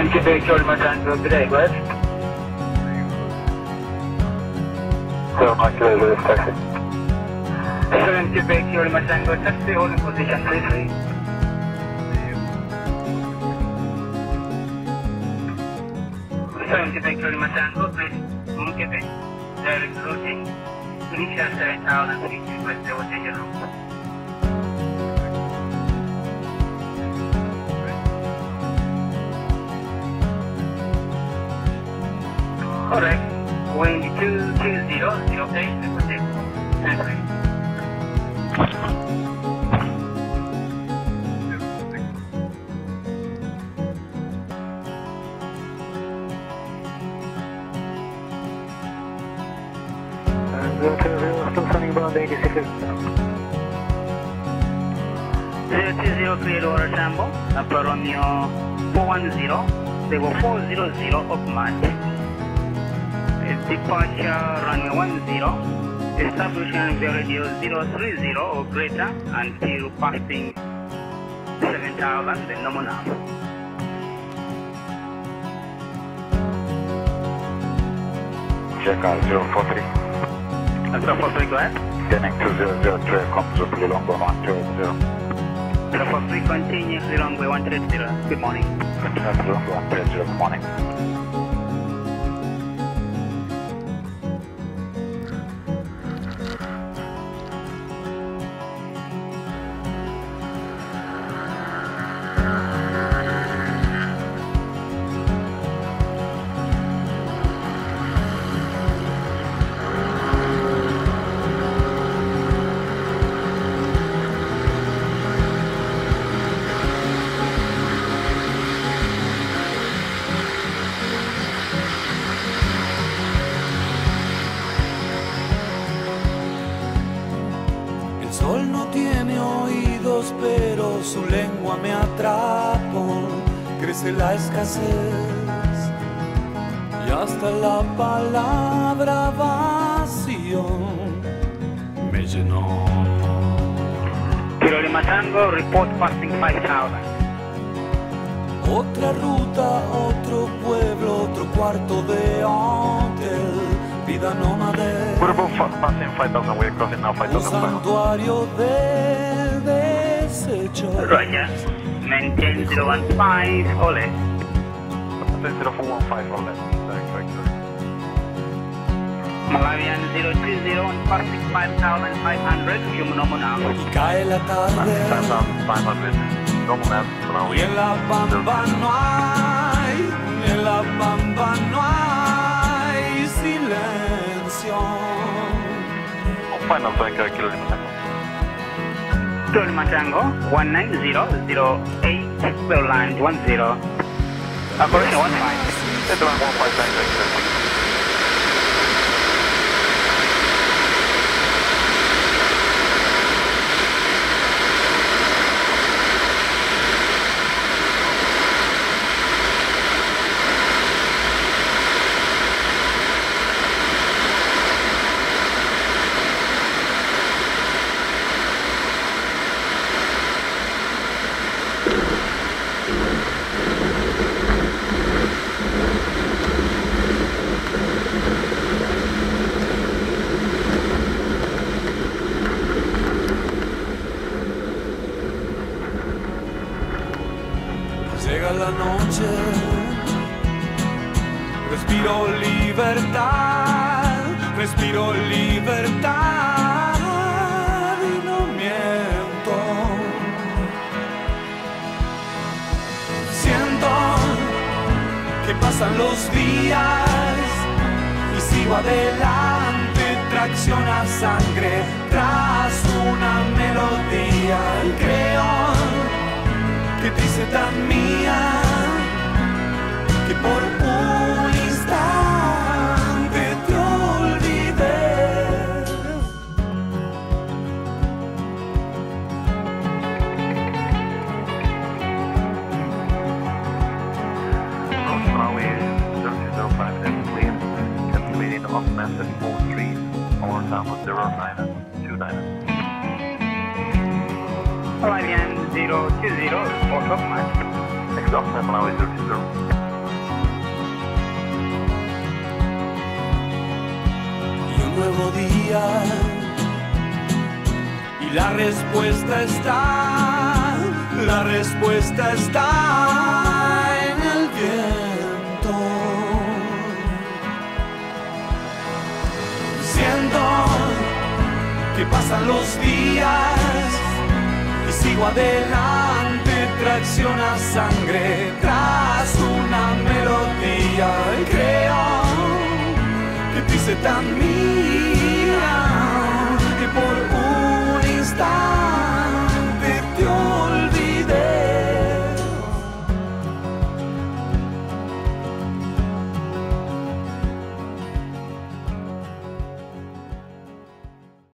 Quebec, Charlie Tango, good day, go ahead. So, Mike, taxi. 7 Quebec, Charlie Tango, taxi, holding position, please. 7 Quebec, Charlie Tango, please, Moon Quebec, direct routing, initial 7,000 feet, request the rotation route. Correct. Wind 220, 08, protect. Entry. Still sending bound 86. 020 clear over Tambo, Upper Romeo 410, they were 400 up March. Departure runway 10, establishing the radio 030 or greater until passing 7,000, then nominal. Check out 043. 043, go ahead. Getting 2003, comes to Lilongwe 130. 043, continue Lilongwe 130, good morning. Continue Lilongwe 130, good morning. Sol no tiene oídos, pero su lengua me atrapó. Crece la escasez y hasta la palabra vacío me llenó. Kilo Lima Tango, report passing 5,000. Otra ruta, otro pueblo, otro cuarto de hotel, vida nómade. We're both passing 5,000, we're crossing now Un 5,000. santuario de desecho. Roger. Maintain 015, ole. 0415, all left. Malawian 020 on passing 5,500, human nominal. Y cae la tarde 5,500. Nominal, so now y en la bamba no hay, en la bamba no hay silencio. final 20 Kilo Lima Tango. Kilo Lima Tango, 19008, clear line 10. Correction 15. It's around 15, Llega la noche, respiro libertad, respiro libertad y no miento. Siento que pasan los días y sigo adelante, tracción a sangre tras una melodía y creo que triste tan mía, que por un instante te olvidé. Now is 005 and clear. Calculating off message 43 or down 0929. Malawian 020, report of March. Next off now is 020. nuevo día y la respuesta está en el viento. Siento que pasan los días y sigo adelante, tracción a sangre tras una melodía. Y creo que te hice tan